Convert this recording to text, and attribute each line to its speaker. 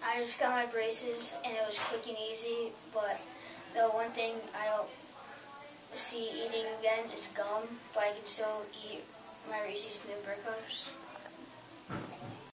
Speaker 1: I just got my braces and it was quick and easy, but the one thing I don't see eating again is gum, but I can still eat my Reese's Peanut Butter Cups.